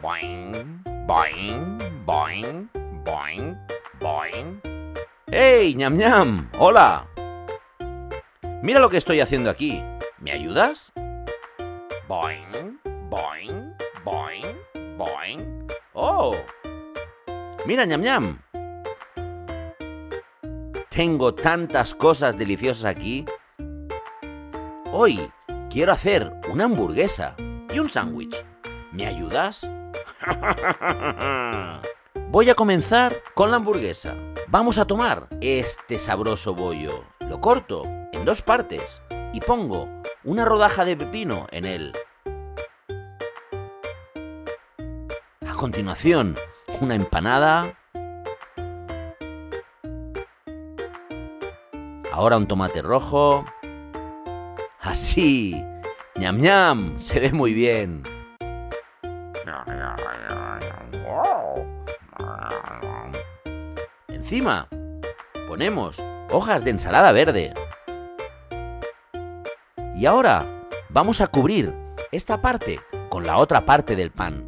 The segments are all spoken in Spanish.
Boing, boing, boing, boing, boing. ¡Hey, ñam ñam! ¡Hola! Mira lo que estoy haciendo aquí. ¿Me ayudas? Boing, boing, boing, boing. ¡Oh! Mira, ñam ñam. Tengo tantas cosas deliciosas aquí. Hoy quiero hacer una hamburguesa y un sándwich. ¿Me ayudas? Voy a comenzar con la hamburguesa. Vamos a tomar este sabroso bollo. Lo corto en 2 partes y pongo una rodaja de pepino en él. A continuación, una empanada. Ahora un tomate rojo. Así. ¡Ñam ñam! Se ve muy bien. Encima ponemos hojas de ensalada verde. Y ahora vamos a cubrir esta parte con la otra parte del pan.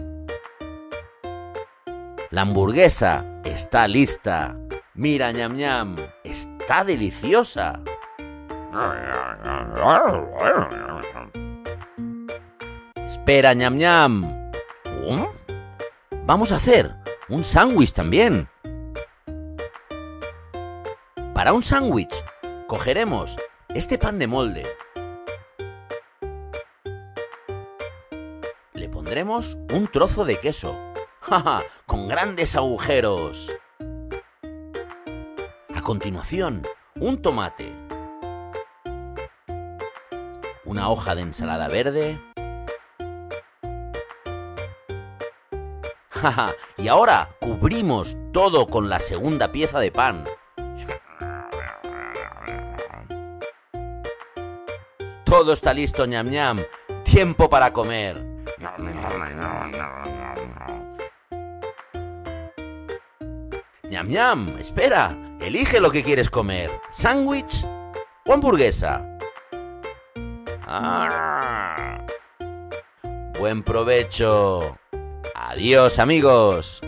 La hamburguesa está lista. Mira, ñam ñam, está deliciosa. Espera, ñam ñam. Vamos a hacer un sándwich también. Para un sándwich cogeremos este pan de molde. Le pondremos un trozo de queso. ¡Ja! Con grandes agujeros. A continuación, un tomate. Una hoja de ensalada verde. ¡Ja! Y ahora cubrimos todo con la segunda pieza de pan. Todo está listo, ñam ñam. Tiempo para comer. Ñam ñam, espera. Elige lo que quieres comer. ¿Sándwich o hamburguesa? Buen provecho. Adiós, amigos.